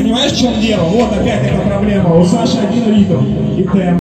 Понимаешь, в чем дело? Вот опять эта проблема. У Саши один ритм и темп.